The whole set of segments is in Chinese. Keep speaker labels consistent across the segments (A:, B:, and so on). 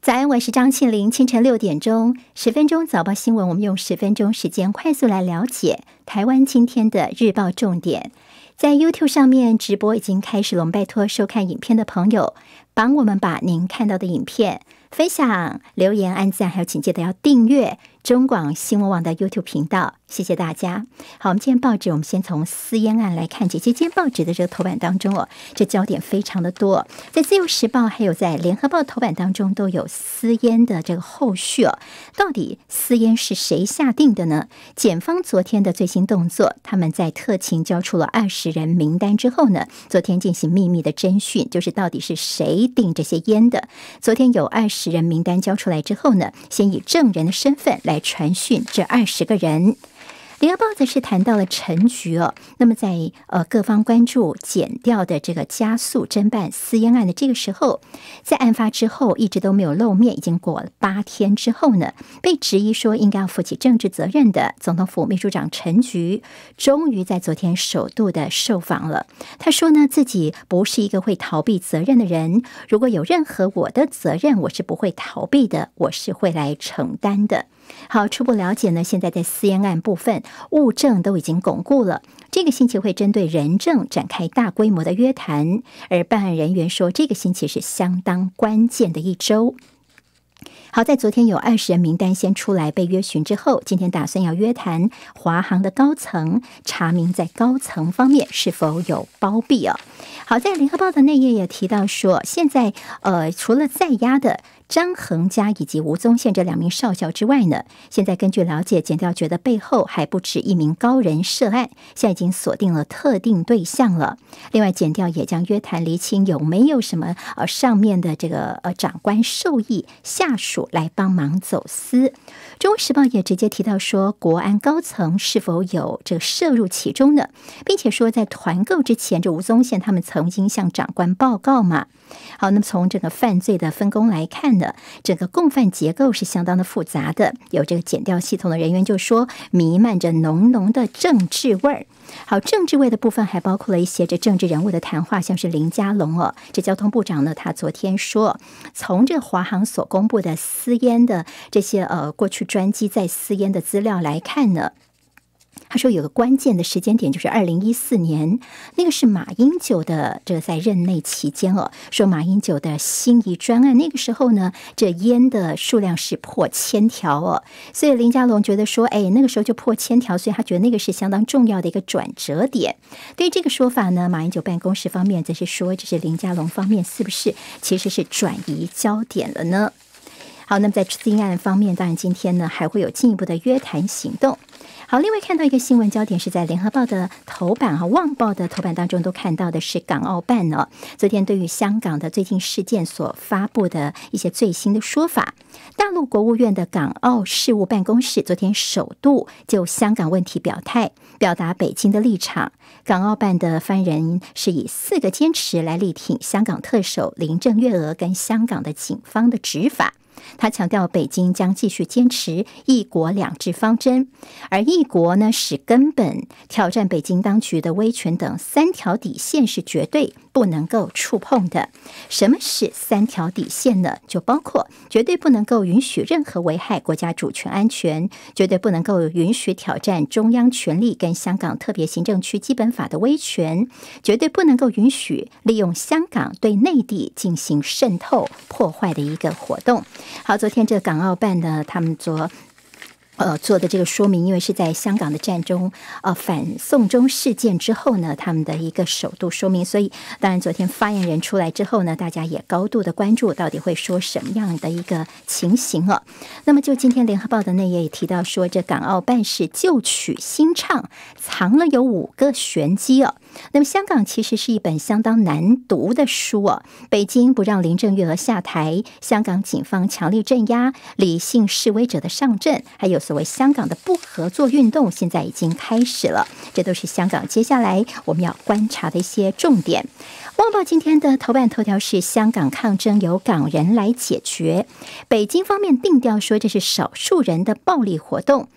A: 早安，我是张庆玲。清晨6点钟，10分钟早报新闻，我们用10分钟时间快速来了解台湾今天的日报重点。在 YouTube 上面直播已经开始了，我们拜托收看影片的朋友，帮我们把您看到的影片分享、留言、按赞，还有请记得要订阅中广新闻网的 YouTube 频道，谢谢大家。好，我们今天报纸，我们先从私烟案来看起。今天报纸的这个头版当中哦，这焦点非常的多，在自由时报还有在联合报头版当中都有私烟的这个后续哦。到底私烟是谁下定的呢？检方昨天的最新动作，他们在特勤交出了20人名单之后呢，昨天进行秘密的侦讯，就是到底是谁定这些烟的。昨天有20人名单交出来之后呢，先以证人的身份来传讯这20个人。联合报则是谈到了陈菊哦，那么在各方关注检调的这个加速侦办私烟案的这个时候，在案发之后一直都没有露面，已经过了8天之后呢，被质疑说应该要负起政治责任的总统府秘书长陈菊，终于在昨天首度的受访了。他说呢，自己不是一个会逃避责任的人，如果有任何我的责任，我是不会逃避的，我是会来承担的。好，初步了解呢，现在在私烟案部分物证都已经巩固了，这个星期会针对人证展开大规模的约谈，而办案人员说这个星期是相当关键的一周。好在昨天有20人名单先出来被约询之后，今天打算要约谈华航的高层，查明在高层方面是否有包庇哦。好在联合报的内页也提到说，现在除了在押的张恒嘉以及吴宗宪这2名少校之外呢，现在根据了解，检调觉得背后还不止1名高人涉案，现在已经锁定了特定对象了。另外，检调也将约谈厘清有没有什么上面的这个长官授意下属来帮忙走私。中国时报也直接提到说，国安高层是否有这个涉入其中呢？并且说在团购之前，这吴宗宪他们曾经向长官报告嘛。好，那么从这个犯罪的分工来看呢，整个共犯结构是相当的复杂的。有这个检调系统的人员就说，弥漫着浓浓的政治味儿。好，政治味的部分还包括了一些这政治人物的谈话，像是林佳龙哦，这交通部长呢，他昨天说，从这个华航所公布的私烟的这些过去专机在私烟的资料来看呢，他说有个关键的时间点，就是2014年，那个是马英九的这个在任内期间哦，说马英九的心仪专案，那个时候呢，这烟的数量是破1000条哦，所以林佳龙觉得说，那个时候就破1000条，所以他觉得那个是相当重要的一个转折点。对于这个说法呢，马英九办公室方面则是说，这是林佳龙方面是不是其实是转移焦点了呢？好，那么在私烟案方面，当然今天呢还会有进一步的约谈行动。好，另外看到一个新闻焦点是在联合报的头版和旺报的头版当中都看到的是港澳办呢，昨天对于香港的最近事件所发布的一些最新的说法。大陆国务院的港澳事务办公室昨天首度就香港问题表态，表达北京的立场。港澳办的发言人是以4个坚持来力挺香港特首林郑月娥跟香港的警方的执法。他强调，北京将继续坚持一国两制方针，而一国呢是根本，挑战北京当局的威权等3条底线是绝对不能够触碰的。什么是3条底线呢？就包括绝对不能够允许任何危害国家主权安全，绝对不能够允许挑战中央权力跟香港特别行政区基本法的威权，绝对不能够允许利用香港对内地进行渗透破坏的一个活动。好，昨天这个港澳办呢，他们做的这个说明，因为是在香港的战中反送中事件之后呢，他们的一个首度说明，所以当然昨天发言人出来之后呢，大家也高度的关注到底会说什么样的一个情形哦。那么就今天联合报的内页也提到说，这港澳办是旧曲新唱，藏了有5个玄机哦。那么香港其实是一本相当难读的书哦。北京不让林郑月娥下台，香港警方强力镇压理性示威者的上阵，还有所谓香港的不合作运动现在已经开始了，这都是香港接下来我们要观察的一些重点。旺报今天的头版头条是香港抗争由港人来解决，北京方面定调说这是少数人的暴力活动，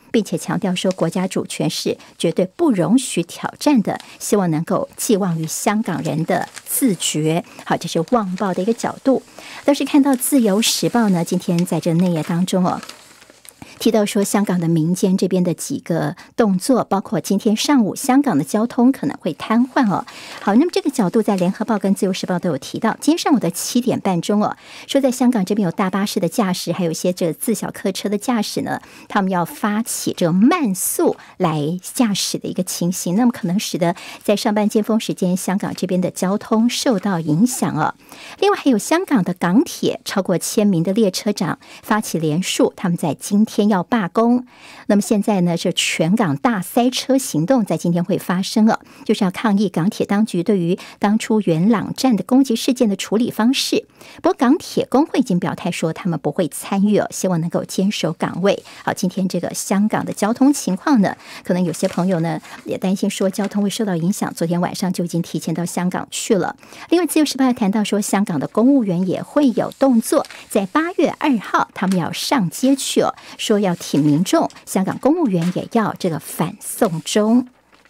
A: 并且强调说国家主权是绝对不容许挑战的，希望能够寄望于香港人的自觉。好，这是旺报的一个角度。但是看到自由时报呢，今天在这内页当中提到说，香港的民间这边的几个动作，包括今天上午香港的交通可能会瘫痪好，那么这个角度在联合报跟自由时报都有提到。今天上午的7点半钟说在香港这边有大巴士的驾驶，还有一些这个自小客车的驾驶呢，他们要发起这个慢速来驾驶的一个情形，那么可能使得在上班尖峰时间，香港这边的交通受到影响另外还有香港的港铁超过1000名的列车长发起联署，他们在今天要罢工。那么现在呢，是全港大塞车行动在今天会发生就是要抗议港铁当局对于当初元朗站的攻击事件的处理方式。不过港铁工会已经表态说他们不会参与希望能够坚守岗位。好，今天这个香港的交通情况呢，可能有些朋友呢也担心说交通会受到影响，昨天晚上就已经提前到香港去了。另外自由时报还谈到说，香港的公务员也会有动作，在8月2号他们要上街去说要挺民众，香港公务员也要这个反送中。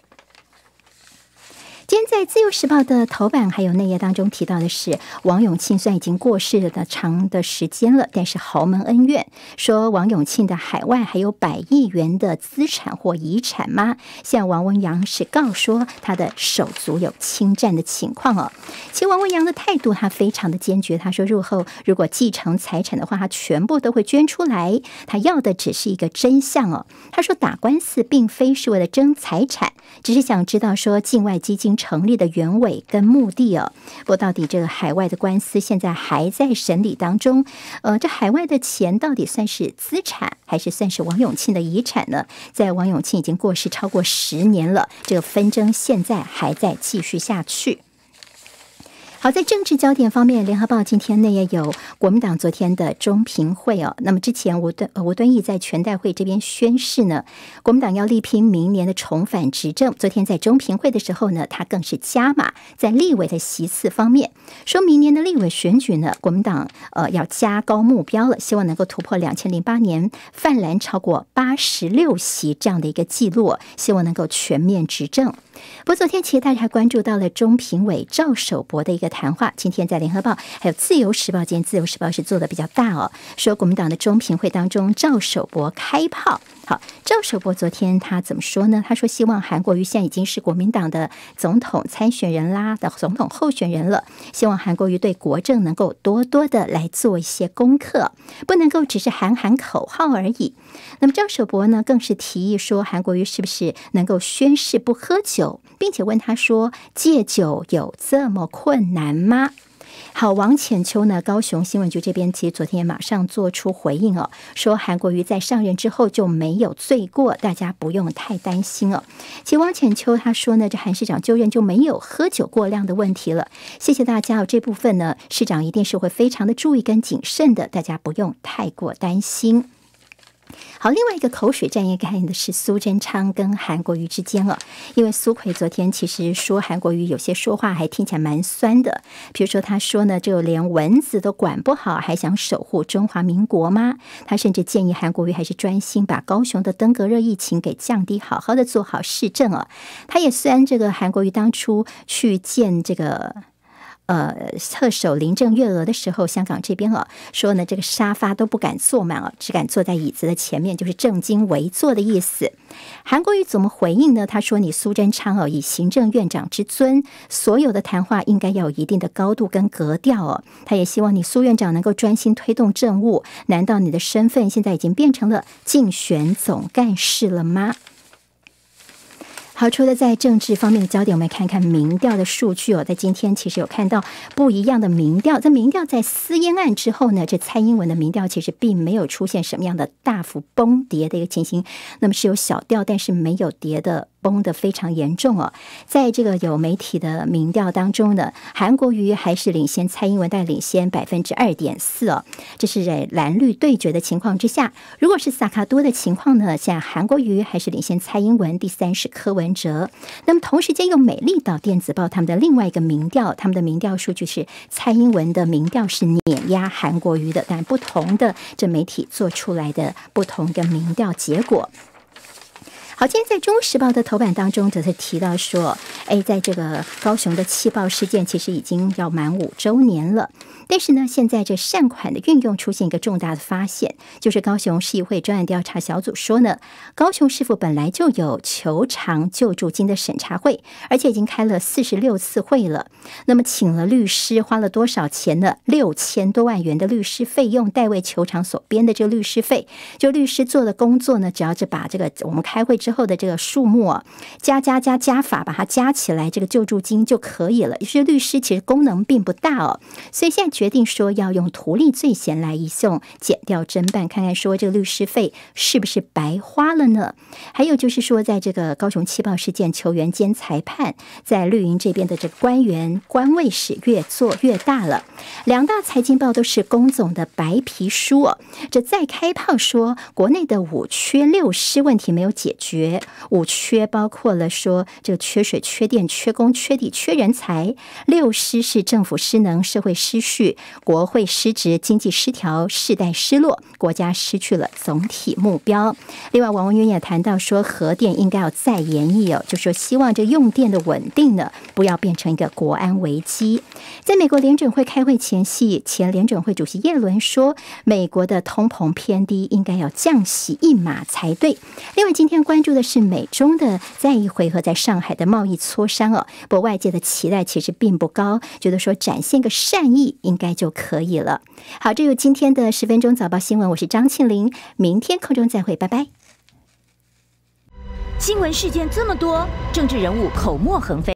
A: 今天在自由时报的头版还有内页当中提到的是，王永庆虽然已经过世了长的时间了，但是豪门恩怨，说王永庆的海外还有100亿元的资产或遗产吗？现在王文洋是告说他的手足有侵占的情况其实王文洋的态度他非常的坚决，他说日后如果继承财产的话，他全部都会捐出来，他要的只是一个真相他说打官司并非是为了争财产，只是想知道说境外基金成立的原委跟目的不过到底这个海外的官司现在还在审理当中，这海外的钱到底算是资产还是算是王永庆的遗产呢？在王永庆已经过世超过10年了，这个纷争现在还在继续下去。好，在政治焦点方面，联合报今天内也有国民党昨天的中评会那么之前吴敦义在全代会这边宣誓呢，国民党要力拼明年的重返执政。昨天在中评会的时候呢，他更是加码在立委的席次方面，说明年的立委选举呢，国民党要加高目标了，希望能够突破2008年泛蓝超过86席这样的一个记录，希望能够全面执政。不过昨天其实大家还关注到了中评委赵守博的一个谈话，今天在联合报还有自由时报，今天自由时报是做的比较大说国民党的中评会当中赵守博开炮。好，赵守博昨天他怎么说呢？他说希望韩国瑜现在已经是国民党的总统参选人啦，的总统候选人了，希望韩国瑜对国政能够多多的来做一些功课，不能够只是喊喊口号而已。那么赵守博呢更是提议说，韩国瑜是不是能够宣誓不喝酒，并且问他说戒酒有这么困难吗？好，王浅秋呢，高雄新闻局这边其实昨天也马上做出回应说韩国瑜在上任之后就没有罪过，大家不用太担心其实王浅秋他说呢，这韩市长就任就没有喝酒过量的问题了，谢谢大家这部分呢，市长一定是会非常的注意跟谨慎的，大家不用太过担心。好，另外一个口水战也看的是苏贞昌跟韩国瑜之间因为苏揆昨天其实说韩国瑜有些说话还听起来蛮酸的，比如说他说呢，就连蚊子都管不好，还想守护中华民国吗？他甚至建议韩国瑜还是专心把高雄的登革热疫情给降低，好好的做好市政他也酸这个韩国瑜当初去见这个特首林郑月娥的时候，香港这边说呢，这个沙发都不敢坐满只敢坐在椅子的前面，就是正襟危坐的意思。韩国瑜怎么回应呢？他说你苏贞昌以行政院长之尊，所有的谈话应该要有一定的高度跟格调他也希望你苏院长能够专心推动政务，难道你的身份现在已经变成了竞选总干事了吗？好，除了在政治方面的焦点，我们看看民调的数据在今天其实有看到不一样的民调。这民调在私烟案之后呢，这蔡英文的民调其实并没有出现什么样的大幅崩跌的一个情形，那么是有小调，但是没有跌的崩得非常严重在这个有媒体的民调当中呢，韩国瑜还是领先蔡英文，但领先2.4%这是在蓝绿对决的情况之下。如果是萨卡多的情况呢，像韩国瑜还是领先蔡英文，第3是柯文哲。那么同时间用美丽岛电子报他们的另外一个民调，他们的民调数据是蔡英文的民调是碾压韩国瑜的，但不同的这媒体做出来的不同的民调结果。 好，今天在《中国时报》的头版当中，则是提到说，在这个高雄的气爆事件，其实已经要满5周年了。但是呢，现在这善款的运用出现一个重大的发现，就是高雄市议会专案调查小组说呢，高雄市府本来就有求偿救助金的审查会，而且已经开了46次会了。那么请了律师，花了多少钱呢？6000多万元的律师费用，代为求偿所编的这个律师费，就律师做的工作呢，只要是把这个我们开会之后的这个数目加法，把它加起来，这个救助金就可以了。也就是律师其实功能并不大所以现在决定说要用图利罪嫌来移送检调侦办，看看说这个律师费是不是白花了呢？还有就是说，在这个高雄气爆事件，球员兼裁判在绿营这边的这个官位是越做越大了。2大财经报都是龚总的白皮书这再开炮说国内的5缺6失问题没有解决，5缺包括了说这个缺水、缺电、缺工、缺地、缺人才，6失是政府失能、社会失序、国会失职、经济失调、世代失落，国家失去了总体目标。另外，王文渊也谈到说，核电应该要再研议就说希望这用电的稳定呢，不要变成一个国安危机。在美国联准会开会前夕，前联准会主席耶伦说，美国的通膨偏低，应该要降息1码才对。另外，今天关注的是美中的再一回合在上海的贸易磋商不过外界的期待其实并不高，觉得说展现个善意应该就可以了。好，这有今天的10分钟早报新闻，我是张庆玲，明天空中再会，拜拜。
B: 新闻事件这么多，政治人物口沫横飞。